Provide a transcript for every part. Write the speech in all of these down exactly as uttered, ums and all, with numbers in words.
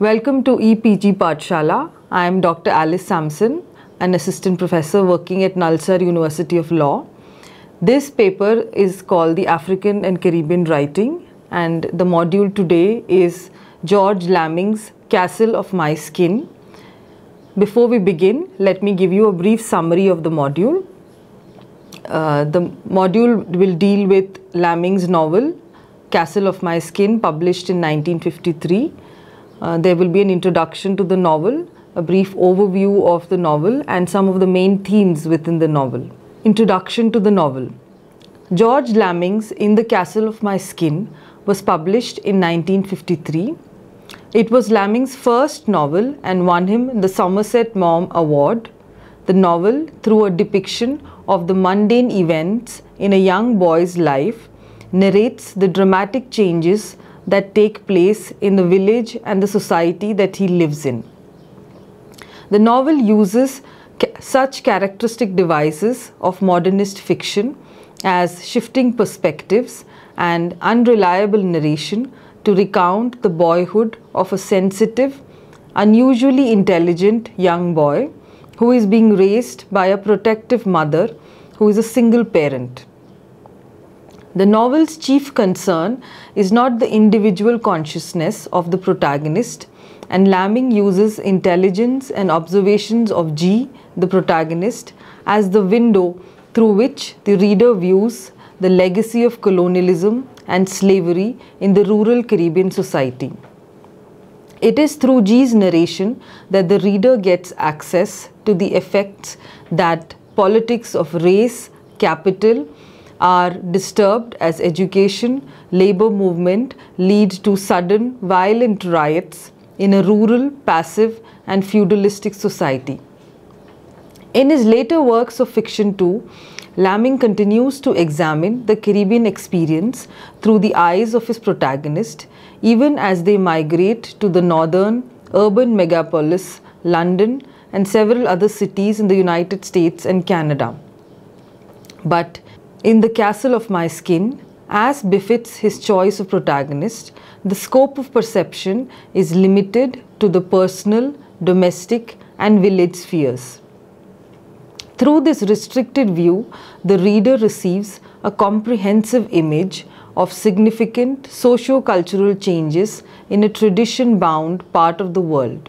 Welcome to E P G Pathshala. I am Doctor Alice Sampson, an assistant professor working at Nalsar University of Law. This paper is called the African and Caribbean Writing, and the module today is George Lamming's Castle of My Skin. Before we begin, let me give you a brief summary of the module. Uh, the module will deal with Lamming's novel Castle of My Skin, published in nineteen fifty-three. Uh, there will be an introduction to the novel, a brief overview of the novel, and some of the main themes within the novel. Introduction to the novel. George Lamming's In the Castle of My Skin was published in nineteen fifty-three. It was Lamming's first novel and won him the Somerset Maugham Award. The novel, through a depiction of the mundane events in a young boy's life, narrates the dramatic changes that take place in the village and the society that he lives in. The novel uses ca such characteristic devices of modernist fiction as shifting perspectives and unreliable narration to recount the boyhood of a sensitive, unusually intelligent young boy who is being raised by a protective mother who is a single parent. The novel's chief concern is not the individual consciousness of the protagonist, and Lamming uses intelligence and observations of G, the protagonist, as the window through which the reader views the legacy of colonialism and slavery in the rural Caribbean society. It is through G's narration that the reader gets access to the effects that politics of race, capital, are disturbed as education, labor movement lead to sudden violent riots in a rural, passive and feudalistic society. In his later works of fiction too, Lamming continues to examine the Caribbean experience through the eyes of his protagonist, even as they migrate to the northern urban megapolis, London, and several other cities in the United States and Canada. But in the Castle of My Skin, as befits his choice of protagonist, the scope of perception is limited to the personal, domestic, and village spheres. Through this restricted view, the reader receives a comprehensive image of significant socio-cultural changes in a tradition-bound part of the world.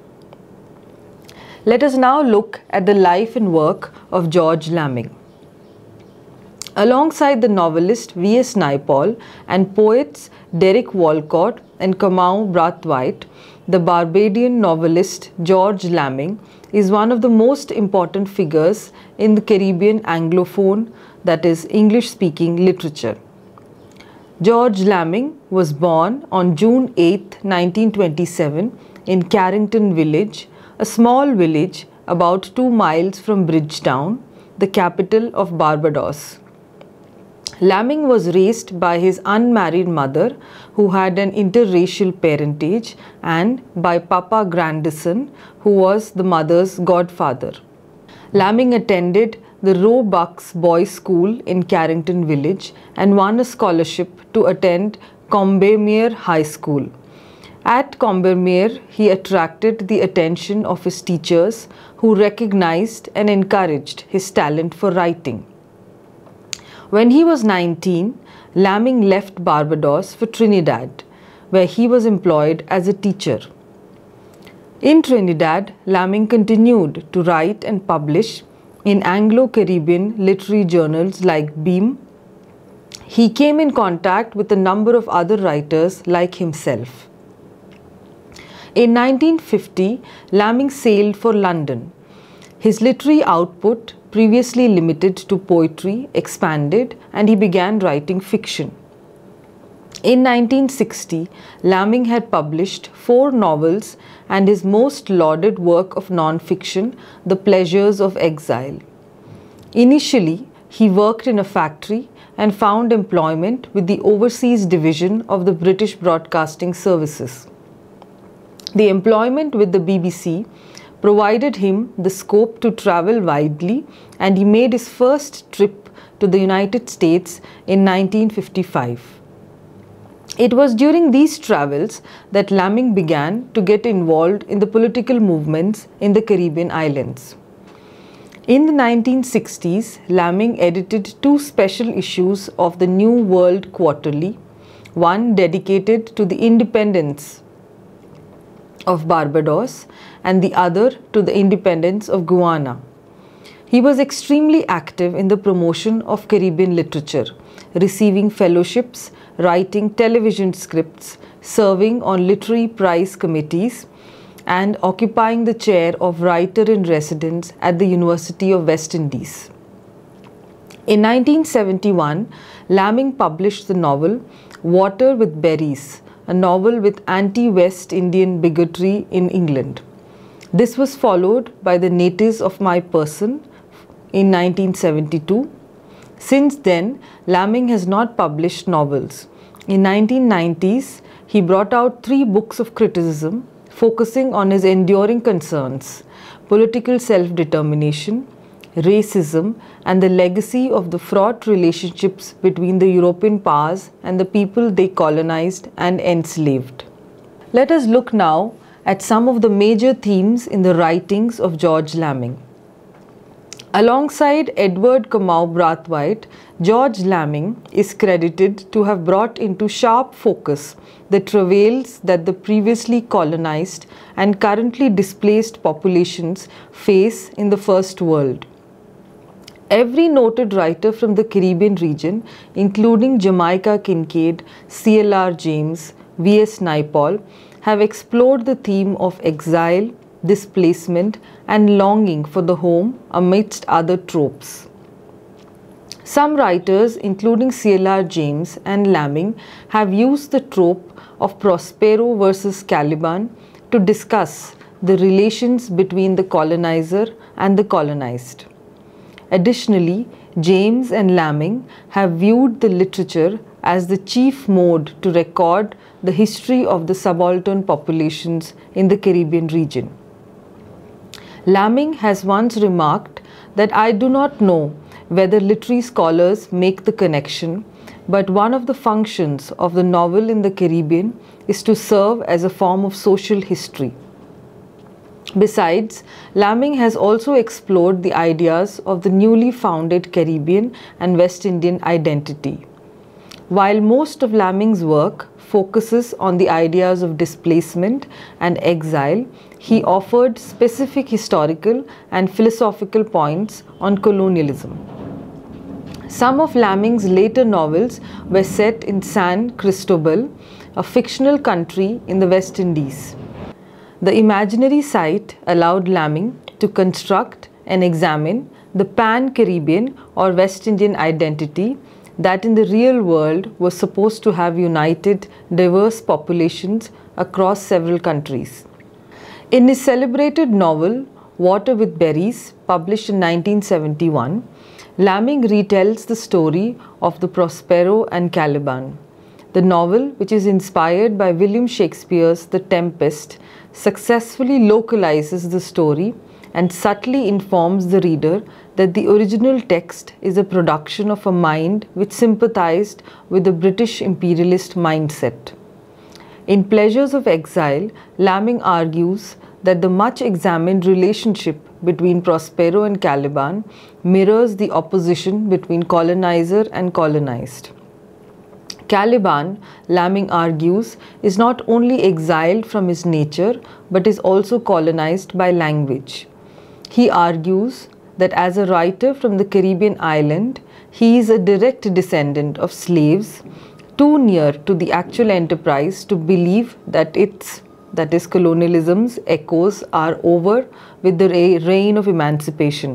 Let us now look at the life and work of George Lamming. Alongside the novelist V S Naipaul and poets Derek Walcott and Kamau Brathwaite, the Barbadian novelist George Lamming is one of the most important figures in the Caribbean Anglophone, that is, English-speaking literature. George Lamming was born on June eighth, nineteen twenty-seven in Carrington Village, a small village about two miles from Bridgetown, the capital of Barbados. Lamming was raised by his unmarried mother, who had an interracial parentage, and by Papa Grandison, who was the mother's godfather. Lamming attended the Roebuck's Boys' School in Carrington Village and won a scholarship to attend Combermere High School. At Combermere, he attracted the attention of his teachers, who recognized and encouraged his talent for writing. When he was nineteen, Lamming left Barbados for Trinidad, where he was employed as a teacher. In Trinidad, Lamming continued to write and publish in Anglo-Caribbean literary journals like Beam. He came in contact with a number of other writers like himself. In nineteen fifty, Lamming sailed for London. His literary output, previously limited to poetry, expanded, and he began writing fiction. In nineteen sixty, Lamming had published four novels and his most lauded work of non-fiction, The Pleasures of Exile. Initially, he worked in a factory and found employment with the overseas division of the British Broadcasting Services. The employment with the B B C provided him the scope to travel widely, and he made his first trip to the United States in nineteen fifty-five. It was during these travels that Lamming began to get involved in the political movements in the Caribbean islands. In the nineteen sixties, Lamming edited two special issues of the New World Quarterly, one dedicated to the independence of Barbados and the other to the independence of Guyana. He was extremely active in the promotion of Caribbean literature, receiving fellowships, writing television scripts, serving on literary prize committees, and occupying the chair of writer-in-residence at the University of West Indies. In nineteen seventy-one, Lamming published the novel Water with Berries, a novel with anti-West Indian bigotry in England. This was followed by The Natives of My Person in nineteen seventy-two. Since then, Lamming has not published novels. In nineteen nineties, he brought out three books of criticism focusing on his enduring concerns: political self-determination, racism, and the legacy of the fraught relationships between the European powers and the people they colonized and enslaved. Let us look now at some of the major themes in the writings of George Lamming. Alongside Edward Comau Brathwaite, George Lamming is credited to have brought into sharp focus the travails that the previously colonized and currently displaced populations face in the First World. Every noted writer from the Caribbean region, including Jamaica Kincaid, C L R James, V S Naipaul, have explored the theme of exile, displacement, and longing for the home amidst other tropes. Some writers, including C L R James and Lamming, have used the trope of Prospero versus Caliban to discuss the relations between the colonizer and the colonized. Additionally, James and Lamming have viewed the literature as the chief mode to record the history of the subaltern populations in the Caribbean region. Lamming has once remarked that I do not know whether literary scholars make the connection, but one of the functions of the novel in the Caribbean is to serve as a form of social history. Besides, Lamming has also explored the ideas of the newly founded Caribbean and West Indian identity. While most of Lamming's work focuses on the ideas of displacement and exile, he offered specific historical and philosophical points on colonialism. Some of Lamming's later novels were set in San Cristobal, a fictional country in the West Indies. The imaginary site allowed Lamming to construct and examine the pan-Caribbean or West Indian identity that in the real world was supposed to have united diverse populations across several countries. In his celebrated novel Water with Berries, published in nineteen seventy-one, Lamming retells the story of the Prospero and Caliban. The novel, which is inspired by William Shakespeare's The Tempest, successfully localizes the story and subtly informs the reader that the original text is a production of a mind which sympathized with the British imperialist mindset. In Pleasures of Exile, Lamming argues that the much examined relationship between Prospero and Caliban mirrors the opposition between colonizer and colonized. Caliban, Lamming argues, is not only exiled from his nature but is also colonized by language. He argues that as a writer from the Caribbean island, he is a direct descendant of slaves, too near to the actual enterprise to believe that its, that is colonialism's, echoes are over with the reign of emancipation.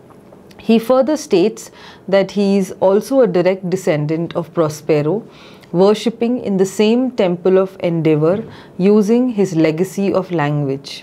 He further states that he is also a direct descendant of Prospero, worshipping in the same temple of endeavor using his legacy of language.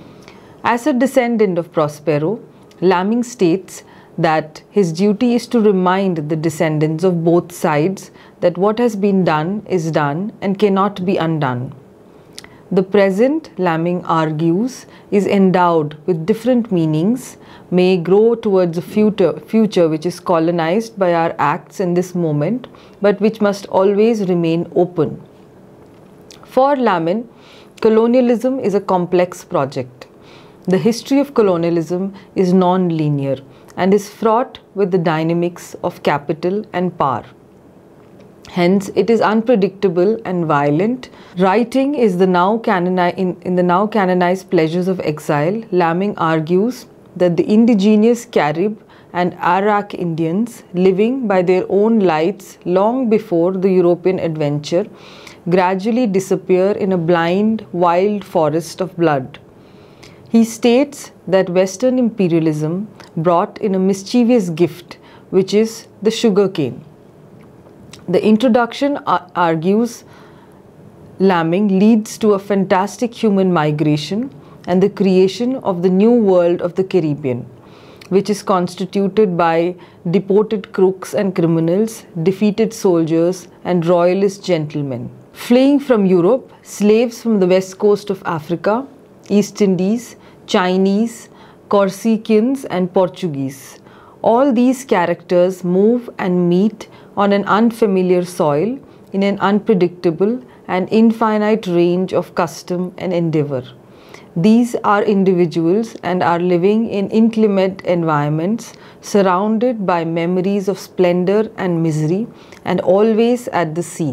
As a descendant of Prospero, Lamming states that his duty is to remind the descendants of both sides that what has been done is done and cannot be undone. The present, Lamming argues, is endowed with different meanings, may grow towards a future, future which is colonized by our acts in this moment, but which must always remain open. For Lamming, colonialism is a complex project. The history of colonialism is non-linear and is fraught with the dynamics of capital and power. Hence, it is unpredictable and violent. Writing is the now canoni- in, in the now canonized pleasures of exile. Lamming argues that the indigenous Carib and Arak Indians, living by their own lights long before the European adventure, gradually disappear in a blind, wild forest of blood. He states that Western imperialism brought in a mischievous gift, which is the sugar cane. The introduction, argues Lamming, leads to a fantastic human migration and the creation of the new world of the Caribbean, which is constituted by deported crooks and criminals, defeated soldiers, and royalist gentlemen. Fleeing from Europe, slaves from the west coast of Africa, East Indies, Chinese, Corsicans, and Portuguese. All these characters move and meet on an unfamiliar soil in an unpredictable and infinite range of custom and endeavor. These are individuals and are living in inclement environments, surrounded by memories of splendor and misery, and always at the sea.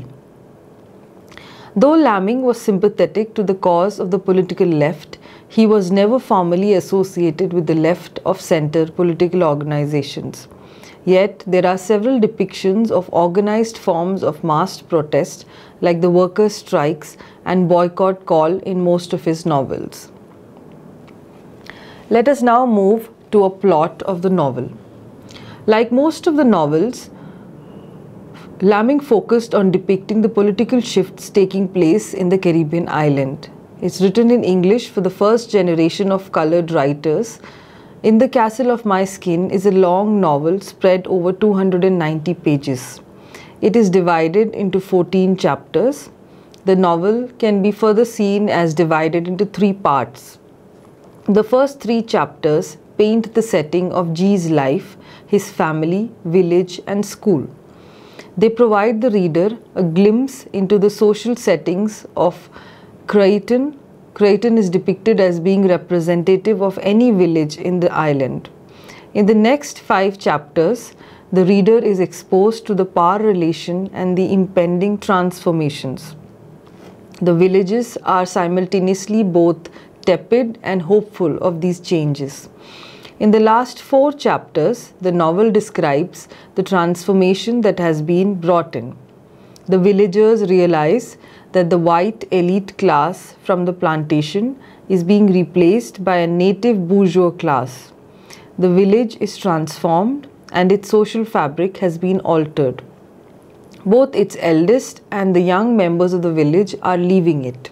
Though Lamming was sympathetic to the cause of the political left, he was never formally associated with the left of center political organizations. Yet, there are several depictions of organized forms of massed protest, like the workers' strikes and boycott call in most of his novels. Let us now move to a plot of the novel. Like most of the novels, Lamming focused on depicting the political shifts taking place in the Caribbean island. It's written in English for the first generation of colored writers. In the Castle of My Skin is a long novel spread over two hundred ninety pages. It is divided into fourteen chapters. The novel can be further seen as divided into three parts. The first three chapters paint the setting of G's life, his family, village, and school. They provide the reader a glimpse into the social settings of Creighton. Creighton is depicted as being representative of any village in the island. In the next five chapters, the reader is exposed to the power relation and the impending transformations. The villages are simultaneously both tepid and hopeful of these changes. In the last four chapters, the novel describes the transformation that has been brought in. The villagers realize that the white elite class from the plantation is being replaced by a native bourgeois class. The village is transformed and its social fabric has been altered. Both its eldest and the young members of the village are leaving it.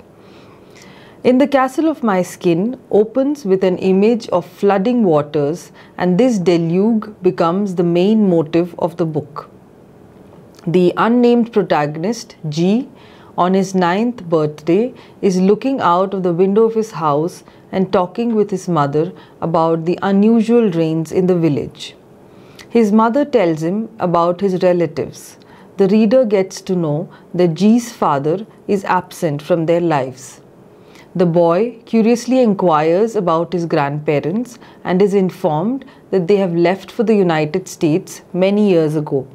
In the Castle of My Skin opens with an image of flooding waters, and this deluge becomes the main motive of the book. The unnamed protagonist, G, on his ninth birthday, is looking out of the window of his house and talking with his mother about the unusual rains in the village. His mother tells him about his relatives. The reader gets to know that G's father is absent from their lives. The boy curiously inquires about his grandparents and is informed that they have left for the United States many years ago.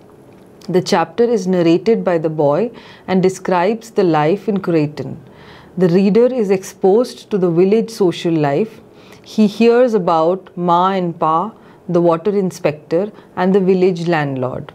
The chapter is narrated by the boy and describes the life in Creighton. The reader is exposed to the village social life. He hears about Ma and Pa, the water inspector, and the village landlord.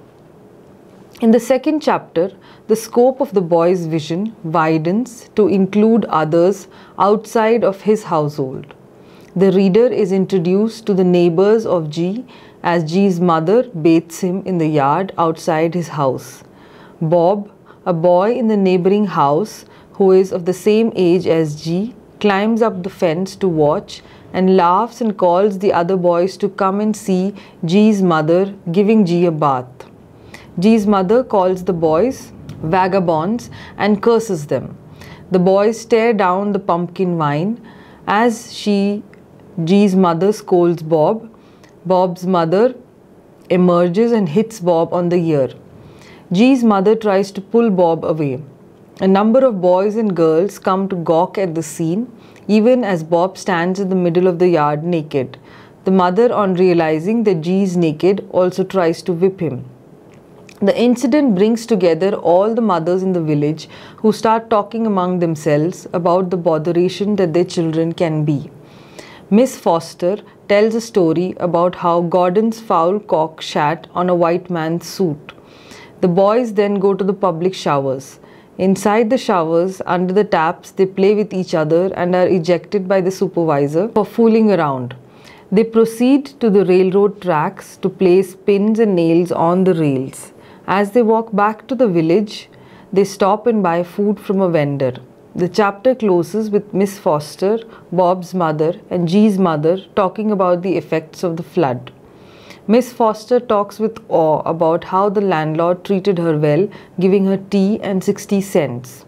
In the second chapter, the scope of the boy's vision widens to include others outside of his household. The reader is introduced to the neighbors of G as G's mother bathes him in the yard outside his house. Bob, a boy in the neighboring house who is of the same age as G, climbs up the fence to watch and laughs and calls the other boys to come and see G's mother giving G a bath. G's mother calls the boys vagabonds and curses them. The boys stare down the pumpkin vine as she, G's mother, scolds Bob. Bob's mother emerges and hits Bob on the ear. G's mother tries to pull Bob away. A number of boys and girls come to gawk at the scene, even as Bob stands in the middle of the yard naked. The mother, on realizing that G is naked, also tries to whip him. The incident brings together all the mothers in the village, who start talking among themselves about the botheration that their children can be. Miss Foster tells a story about how Gordon's foul cock shat on a white man's suit. The boys then go to the public showers. Inside the showers, under the taps, they play with each other and are ejected by the supervisor for fooling around. They proceed to the railroad tracks to place pins and nails on the rails. As they walk back to the village, they stop and buy food from a vendor. The chapter closes with Miss Foster, Bob's mother, and G's mother talking about the effects of the flood. Miss Foster talks with awe about how the landlord treated her well, giving her tea and sixty cents.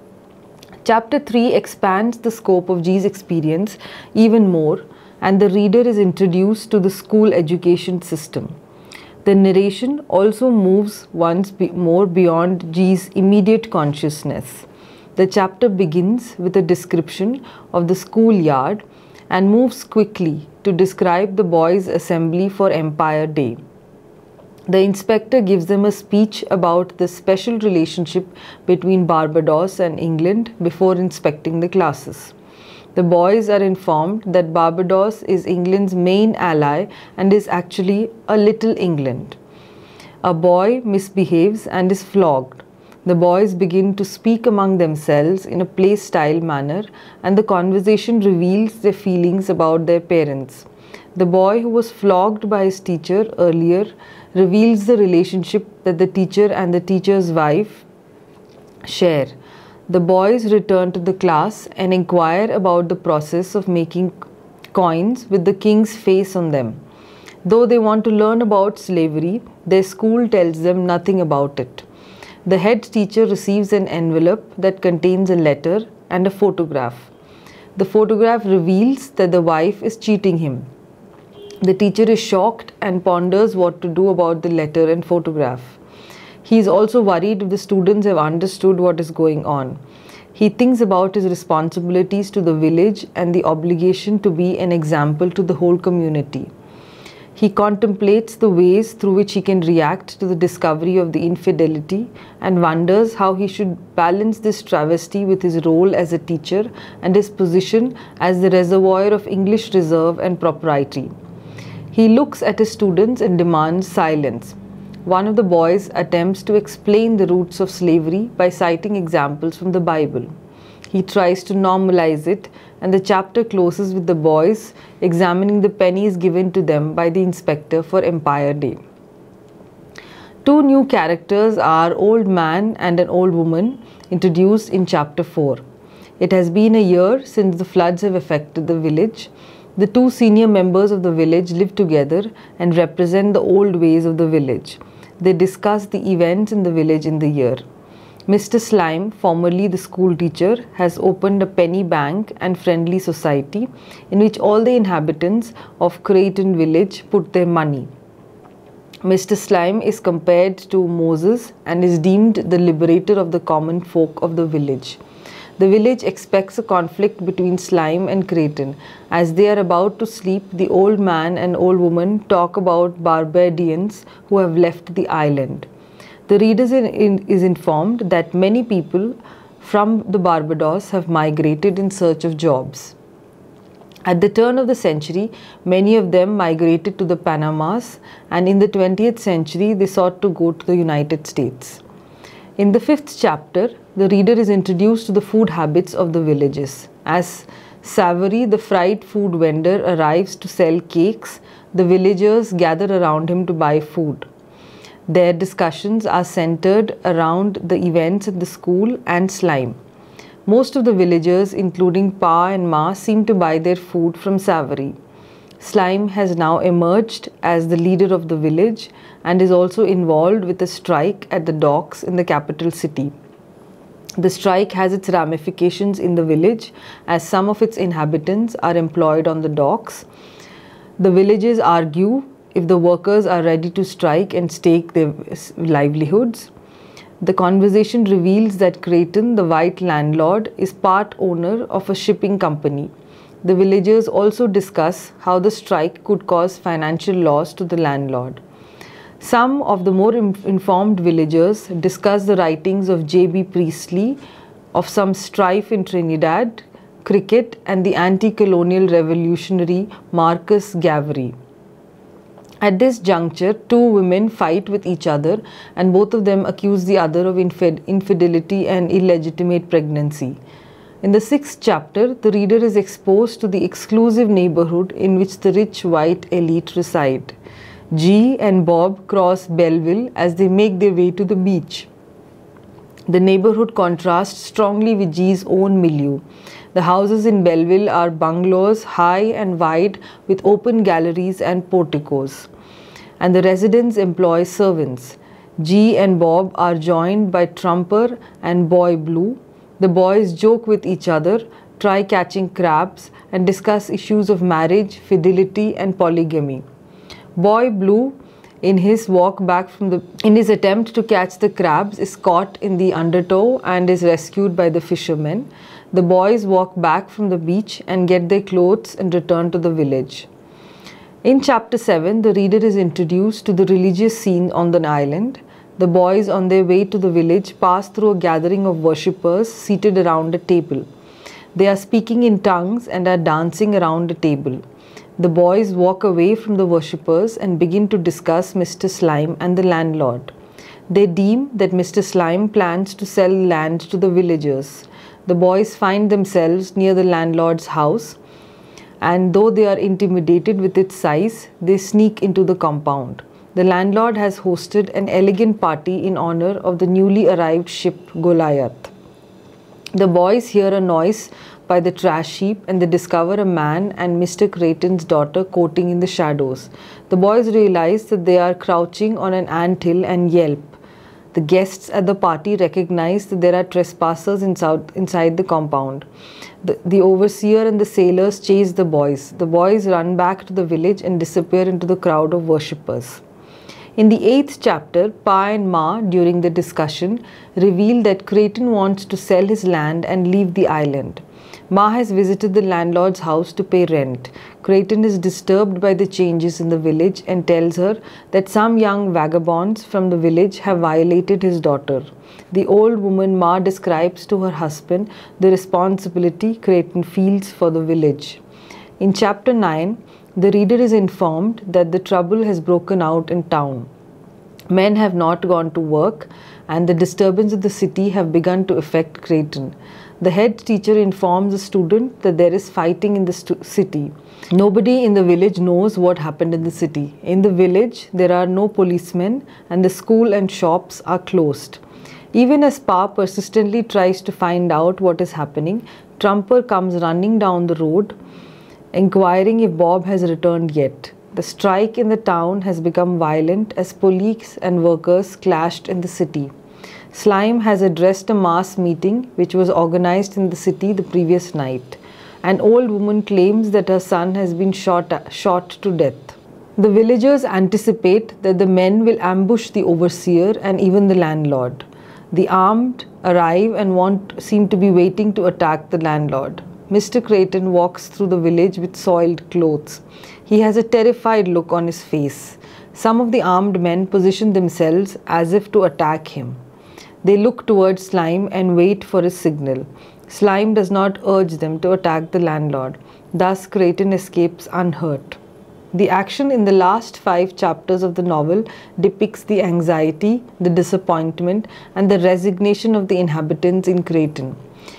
Chapter three expands the scope of G's experience even more, and the reader is introduced to the school education system. The narration also moves once be more beyond G's immediate consciousness. The chapter begins with a description of the schoolyard and moves quickly to describe the boys' assembly for Empire Day. The inspector gives them a speech about the special relationship between Barbados and England before inspecting the classes. The boys are informed that Barbados is England's main ally and is actually a little England. A boy misbehaves and is flogged. The boys begin to speak among themselves in a play-style manner, and the conversation reveals their feelings about their parents. The boy who was flogged by his teacher earlier reveals the relationship that the teacher and the teacher's wife share. The boys return to the class and inquire about the process of making coins with the king's face on them. Though they want to learn about slavery, their school tells them nothing about it. The head teacher receives an envelope that contains a letter and a photograph. The photograph reveals that the wife is cheating him. The teacher is shocked and ponders what to do about the letter and photograph. He is also worried if the students have understood what is going on. He thinks about his responsibilities to the village and the obligation to be an example to the whole community. He contemplates the ways through which he can react to the discovery of the infidelity and wonders how he should balance this travesty with his role as a teacher and his position as the reservoir of English reserve and propriety. He looks at his students and demands silence. One of the boys attempts to explain the roots of slavery by citing examples from the Bible. He tries to normalize it, and the chapter closes with the boys examining the pennies given to them by the inspector for Empire Day. Two new characters are Old Man and an Old Woman, introduced in chapter four. It has been a year since the floods have affected the village. The two senior members of the village live together and represent the old ways of the village. They discuss the events in the village in the year. Mister Slime, formerly the school teacher, has opened a penny bank and friendly society in which all the inhabitants of Creighton village put their money. Mister Slime is compared to Moses and is deemed the liberator of the common folk of the village. The village expects a conflict between Slime and Creighton. As they are about to sleep, the old man and old woman talk about Barbadians who have left the island. The reader is informed that many people from the Barbados have migrated in search of jobs. At the turn of the century, many of them migrated to the Panamas, and in the twentieth century, they sought to go to the United States. In the fifth chapter, the reader is introduced to the food habits of the villages. As Savory, the fried food vendor, arrives to sell cakes, the villagers gather around him to buy food. Their discussions are centered around the events at the school and Slime. Most of the villagers, including Pa and Ma, seem to buy their food from Savory. Slime has now emerged as the leader of the village and is also involved with a strike at the docks in the capital city. The strike has its ramifications in the village, as some of its inhabitants are employed on the docks. The villagers argue if the workers are ready to strike and stake their livelihoods. The conversation reveals that Creighton, the white landlord, is part owner of a shipping company. The villagers also discuss how the strike could cause financial loss to the landlord. Some of the more informed villagers discuss the writings of J B Priestley of some strife in Trinidad, cricket, and the anti-colonial revolutionary Marcus Garvey. At this juncture, two women fight with each other, and both of them accuse the other of infid infidelity and illegitimate pregnancy. In the sixth chapter, the reader is exposed to the exclusive neighborhood in which the rich white elite reside. G and Bob cross Belleville as they make their way to the beach. The neighborhood contrasts strongly with G's own milieu. The houses in Belleville are bungalows, high and wide, with open galleries and porticos, and the residents employ servants. G and Bob are joined by Trumper and Boy Blue. The boys joke with each other, try catching crabs, and discuss issues of marriage, fidelity, and polygamy. Boy Blue, in his walk back from the in his attempt to catch the crabs, is caught in the undertow and is rescued by the fishermen. The boys walk back from the beach and get their clothes and return to the village. In chapter seven, the reader is introduced to the religious scene on the island. The boys on their way to the village pass through a gathering of worshippers seated around a table. They are speaking in tongues and are dancing around a table. The boys walk away from the worshippers and begin to discuss Mister Slime and the landlord. They deem that Mister Slime plans to sell land to the villagers. The boys find themselves near the landlord's house, and though they are intimidated with its size, they sneak into the compound. The landlord has hosted an elegant party in honor of the newly arrived ship Goliath. The boys hear a noise by the trash heap and they discover a man and Mister Creighton's daughter courting in the shadows. The boys realize that they are crouching on an anthill and yelp. The guests at the party recognize that there are trespassers inside, inside the compound. The, the overseer and the sailors chase the boys. The boys run back to the village and disappear into the crowd of worshippers. In the eighth chapter, Pa and Ma, during the discussion, reveal that Creighton wants to sell his land and leave the island. Ma has visited the landlord's house to pay rent. Creighton is disturbed by the changes in the village and tells her that some young vagabonds from the village have violated his daughter. The old woman Ma describes to her husband the responsibility Creighton feels for the village. In chapter nine, the reader is informed that the trouble has broken out in town. Men have not gone to work, and the disturbance of the city have begun to affect Creighton. The head teacher informs the student that there is fighting in the city. Nobody in the village knows what happened in the city. In the village, there are no policemen, and the school and shops are closed. Even as Pa persistently tries to find out what is happening, Trumper comes running down the road, inquiring if Bob has returned yet. The strike in the town has become violent as police and workers clashed in the city. Slime has addressed a mass meeting which was organized in the city the previous night. An old woman claims that her son has been shot, shot to death. The villagers anticipate that the men will ambush the overseer and even the landlord. The armed arrive and want, seem to be waiting to attack the landlord. Mister Creighton walks through the village with soiled clothes. He has a terrified look on his face. Some of the armed men position themselves as if to attack him. They look towards Slime and wait for his signal. Slime does not urge them to attack the landlord. Thus, Creighton escapes unhurt. The action in the last five chapters of the novel depicts the anxiety, the disappointment, and the resignation of the inhabitants in Creighton.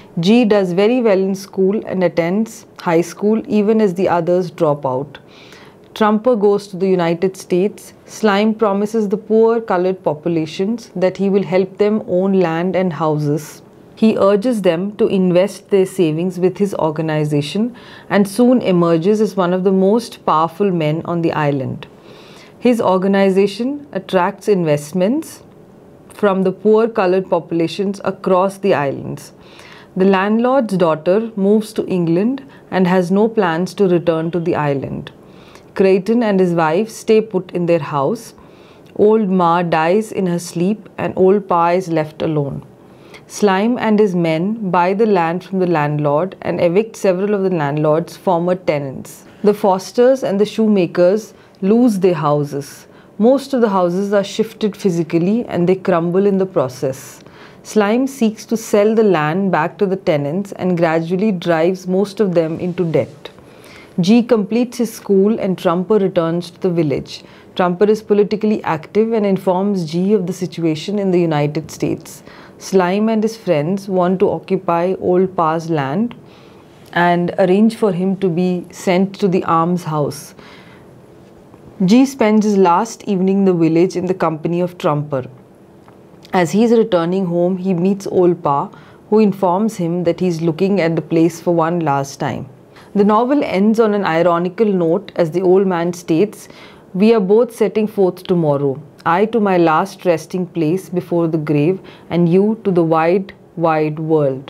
G does very well in school and attends high school even as the others drop out. Trumper goes to the United States. Slime promises the poor colored populations that he will help them own land and houses. He urges them to invest their savings with his organization and soon emerges as one of the most powerful men on the island. His organization attracts investments from the poor colored populations across the islands. The landlord's daughter moves to England and has no plans to return to the island. Creighton and his wife stay put in their house. Old Ma dies in her sleep and old Pa is left alone. Slime and his men buy the land from the landlord and evict several of the landlord's former tenants. The Fosters and the shoemakers lose their houses. Most of the houses are shifted physically and they crumble in the process. Slime seeks to sell the land back to the tenants and gradually drives most of them into debt. G completes his school and Trumper returns to the village. Trumper is politically active and informs G of the situation in the United States. Slime and his friends want to occupy Old Pa's land and arrange for him to be sent to the almshouse. G spends his last evening in the village in the company of Trumper. As he is returning home, he meets Old Pa, who informs him that he is looking at the place for one last time. The novel ends on an ironical note as the old man states, "We are both setting forth tomorrow, I to my last resting place before the grave, and you to the wide, wide world."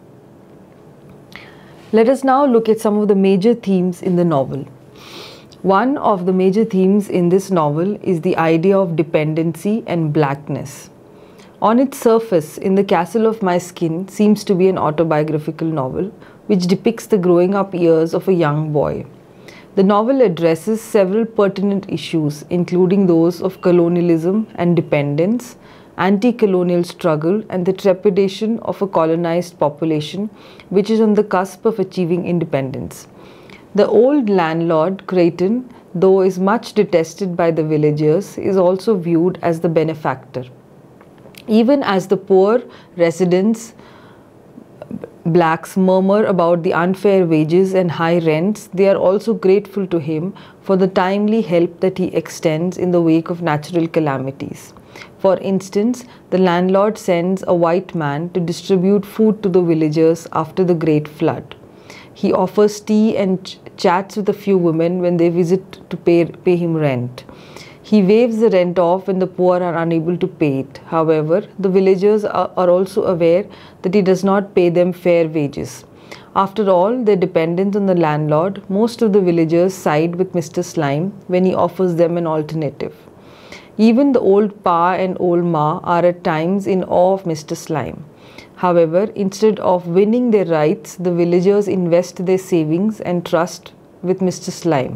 Let us now look at some of the major themes in the novel. One of the major themes in this novel is the idea of dependency and blackness. On its surface, In the Castle of My Skin seems to be an autobiographical novel which depicts the growing up years of a young boy. The novel addresses several pertinent issues, including those of colonialism and dependence, anti-colonial struggle, and the trepidation of a colonized population which is on the cusp of achieving independence. The old landlord, Creighton, though is much detested by the villagers, is also viewed as the benefactor. Even as the poor residents, blacks, murmur about the unfair wages and high rents, they are also grateful to him for the timely help that he extends in the wake of natural calamities. For instance, the landlord sends a white man to distribute food to the villagers after the Great Flood. He offers tea and ch chats with a few women when they visit to pay, pay him rent. He waives the rent off when the poor are unable to pay it. However, the villagers are, are also aware that he does not pay them fair wages. After all their dependence on the landlord, most of the villagers side with Mister Slime when he offers them an alternative. Even the old Pa and old Ma are at times in awe of Mister Slime. However, instead of winning their rights, the villagers invest their savings and trust with Mister Slime.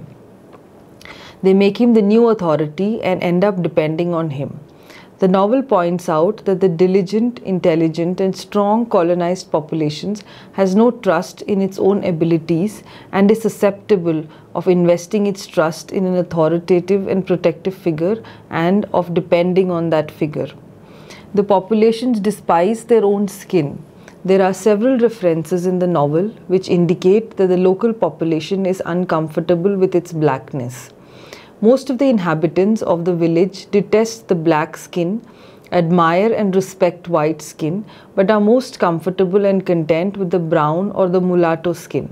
They make him the new authority and end up depending on him. The novel points out that the diligent, intelligent, and strong colonized populations has no trust in its own abilities and is susceptible of investing its trust in an authoritative and protective figure and of depending on that figure. The populations despise their own skin. There are several references in the novel which indicate that the local population is uncomfortable with its blackness. Most of the inhabitants of the village detest the black skin, admire and respect white skin, but are most comfortable and content with the brown or the mulatto skin.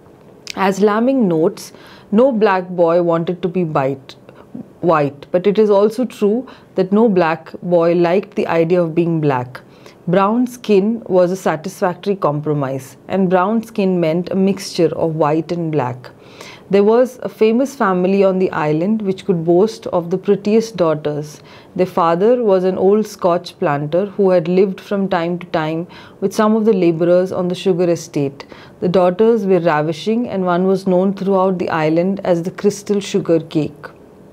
As Lamming notes, no black boy wanted to be white, white, but it is also true that no black boy liked the idea of being black. Brown skin was a satisfactory compromise, and brown skin meant a mixture of white and black. There was a famous family on the island which could boast of the prettiest daughters. Their father was an old Scotch planter who had lived from time to time with some of the labourers on the sugar estate. The daughters were ravishing, and one was known throughout the island as the crystal sugar cake.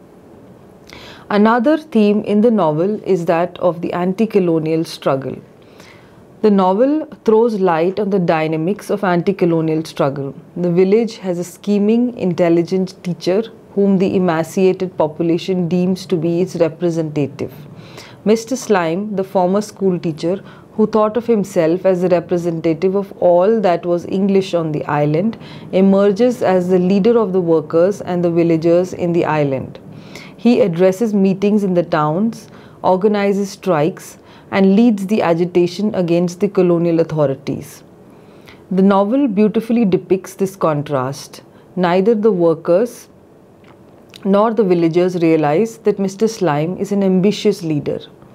Another theme in the novel is that of the anti-colonial struggle. The novel throws light on the dynamics of anti-colonial struggle. The village has a scheming, intelligent teacher whom the emaciated population deems to be its representative. Mister Slime, the former school teacher, who thought of himself as the representative of all that was English on the island, emerges as the leader of the workers and the villagers in the island. He addresses meetings in the towns, organizes strikes, and leads the agitation against the colonial authorities. The novel beautifully depicts this contrast. Neither the workers nor the villagers realize that Mister Slime is an ambitious leader.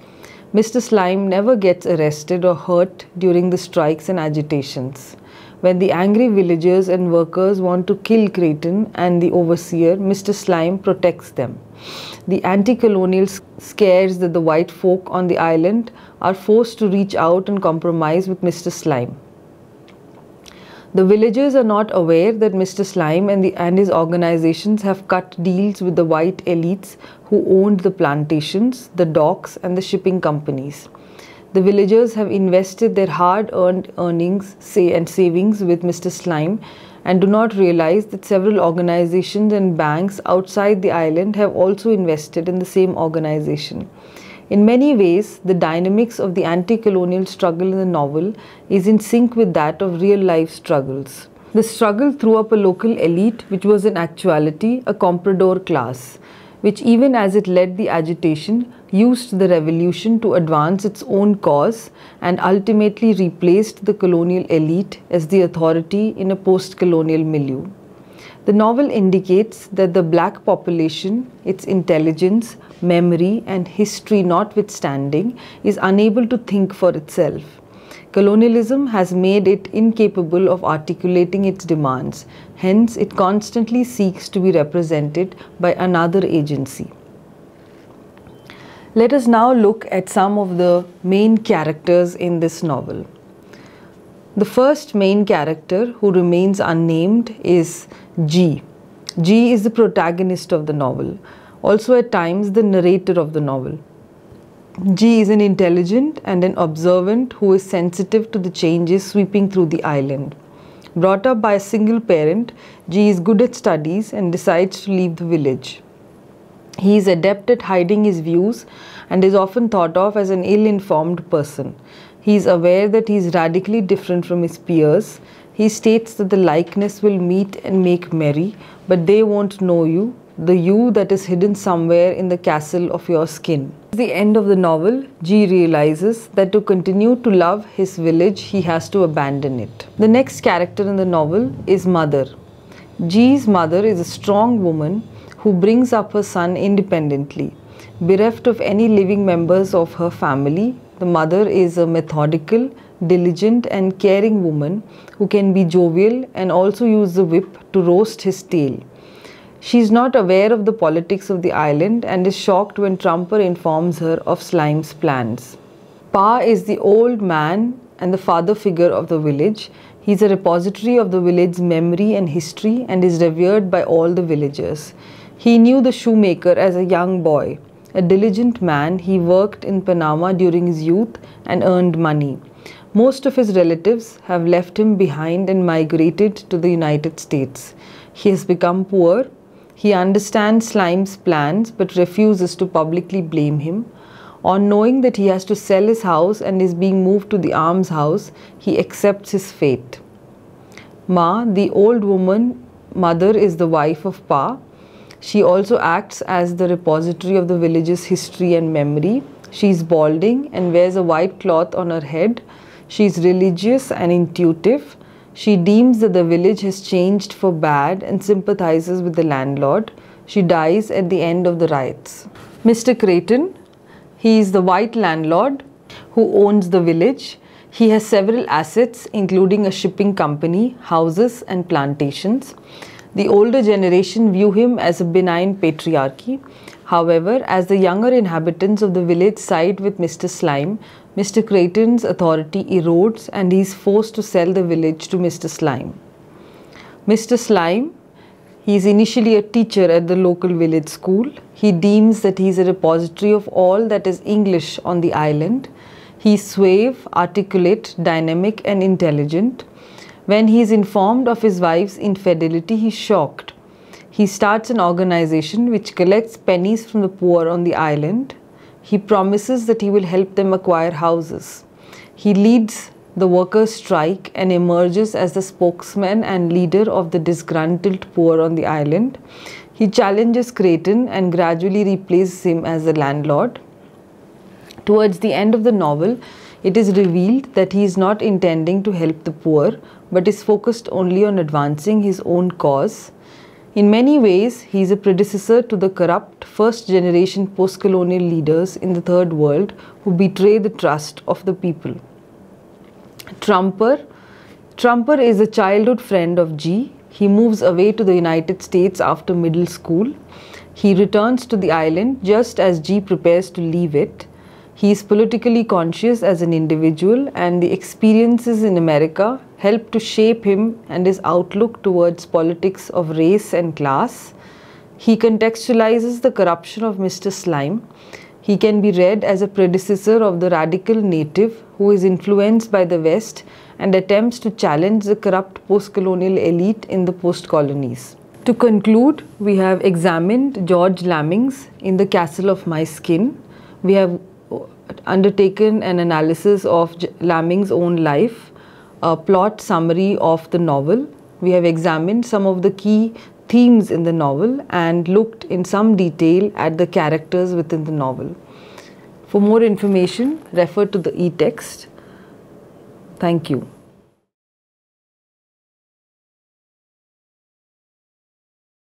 Mister Slime never gets arrested or hurt during the strikes and agitations. When the angry villagers and workers want to kill Creighton and the overseer, Mister Slime protects them. The anti-colonial scares that the white folk on the island are forced to reach out and compromise with Mister Slime. The villagers are not aware that Mister Slime and, the, and his organizations have cut deals with the white elites who owned the plantations, the docks, and the shipping companies. The villagers have invested their hard-earned earnings say, and savings with Mister Slime and do not realize that several organizations and banks outside the island have also invested in the same organization. In many ways, the dynamics of the anti-colonial struggle in the novel is in sync with that of real-life struggles. The struggle threw up a local elite which was in actuality a comprador class, which even as it led the agitation, used the revolution to advance its own cause and ultimately replaced the colonial elite as the authority in a post-colonial milieu. The novel indicates that the black population, its intelligence, memory, and history notwithstanding, is unable to think for itself. Colonialism has made it incapable of articulating its demands, hence it constantly seeks to be represented by another agency. Let us now look at some of the main characters in this novel. The first main character, who remains unnamed, is G. G is the protagonist of the novel, also at times the narrator of the novel. G is an intelligent and an observant who is sensitive to the changes sweeping through the island. Brought up by a single parent, G is good at studies and decides to leave the village. He is adept at hiding his views and is often thought of as an ill-informed person. He is aware that he is radically different from his peers. He states that the likeness will meet and make merry, but they won't know you, the you that is hidden somewhere in the castle of your skin. At the end of the novel, G realizes that to continue to love his village, he has to abandon it. The next character in the novel is Mother. G's mother is a strong woman who brings up her son independently. Bereft of any living members of her family, the mother is a methodical, diligent and caring woman who can be jovial and also use the whip to roast his tail. She is not aware of the politics of the island and is shocked when Trumper informs her of Slime's plans. Pa is the old man and the father figure of the village. He is a repository of the village's memory and history and is revered by all the villagers. He knew the shoemaker as a young boy. A diligent man, he worked in Panama during his youth and earned money. Most of his relatives have left him behind and migrated to the United States. He has become poor. He understands Slime's plans but refuses to publicly blame him. On knowing that he has to sell his house and is being moved to the almshouse, he accepts his fate. Ma, the old woman, mother, is the wife of Pa. She also acts as the repository of the village's history and memory. She is balding and wears a white cloth on her head. She is religious and intuitive. She deems that the village has changed for bad and sympathizes with the landlord. She dies at the end of the riots. Mister Creighton, he is the white landlord who owns the village. He has several assets including a shipping company, houses and plantations. The older generation view him as a benign patriarchy. However, as the younger inhabitants of the village side with Mister Slime, Mister Creighton's authority erodes and he is forced to sell the village to Mister Slime. Mister Slime, he is initially a teacher at the local village school. He deems that he is a repository of all that is English on the island. He is suave, articulate, dynamic and intelligent. When he is informed of his wife's infidelity, he is shocked. He starts an organization which collects pennies from the poor on the island. He promises that he will help them acquire houses. He leads the workers' strike and emerges as the spokesman and leader of the disgruntled poor on the island. He challenges Creighton and gradually replaces him as the landlord. Towards the end of the novel, it is revealed that he is not intending to help the poor, but is focused only on advancing his own cause. In many ways, he is a predecessor to the corrupt first-generation post-colonial leaders in the Third World who betray the trust of the people. Trumper. Trumper is a childhood friend of G. He moves away to the United States after middle school. He returns to the island just as G prepares to leave it. He is politically conscious as an individual, and the experiences in America help to shape him and his outlook towards politics of race and class. He contextualizes the corruption of Mister Slime. He can be read as a predecessor of the radical native who is influenced by the West and attempts to challenge the corrupt post-colonial elite in the post-colonies. To conclude, we have examined George Lamming's In the Castle of My Skin. We have undertaken an analysis of Lamming's own life, a plot summary of the novel. We have examined some of the key themes in the novel and looked in some detail at the characters within the novel. For more information, refer to the e-text. Thank you.